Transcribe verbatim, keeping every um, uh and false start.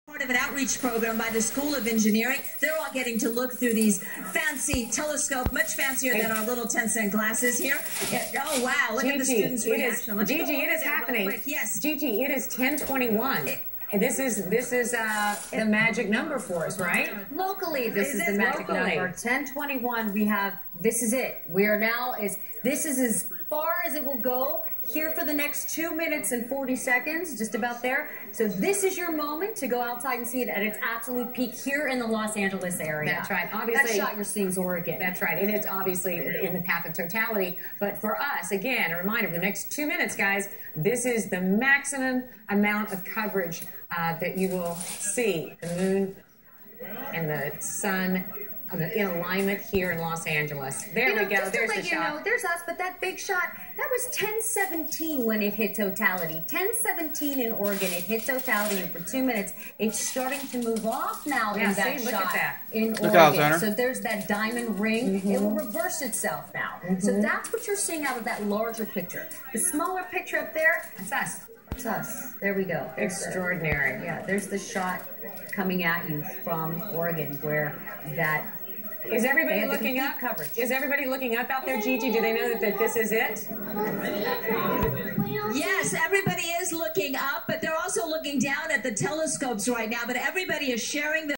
Part of an outreach program by the School of Engineering. They're all getting to look through these fancy telescope, much fancier than our little ten cent glasses here. Oh, wow. Look Gigi, at the students' it reaction. Is, Gigi, it is happening. Yes. Gigi, it is ten twenty-one. It, and this is this is uh, the magic number for us, right? Locally, this is, is the magic locally? number. ten twenty-one, we have, this is it. We are now, is this is as far as it will go here for the next two minutes and forty seconds, just about there. So this is your moment to go outside and see it at its absolute peak here in the Los Angeles area. That's right. Obviously, that shot you're seeing is Oregon. That's right. And it's obviously in the path of totality. But for us, again, a reminder, for the next two minutes, guys, this is the maximum amount of coverage uh, that you will see the moon and the sun in alignment here in Los Angeles. There you know, we go. Just There's to let the you shot. know, there's us, but that big shot, that was ten seventeen when it hit totality. ten seventeen in Oregon, it hit totality, and for two minutes, it's starting to move off now yeah, in that see, look shot at that. in look Oregon. out, Center. So there's that diamond ring. Mm-hmm. It will reverse itself now. Mm-hmm. So that's what you're seeing out of that larger picture. The smaller picture up there, That's us. it's us. There we go. There's Extraordinary. The, yeah, there's the shot coming at you from Oregon where that... Is everybody the looking up? Coverage. Is everybody looking up out there, Gigi? Do they know that, that this is it? Yes, everybody is looking up, but they're also looking down at the telescopes right now. But everybody is sharing the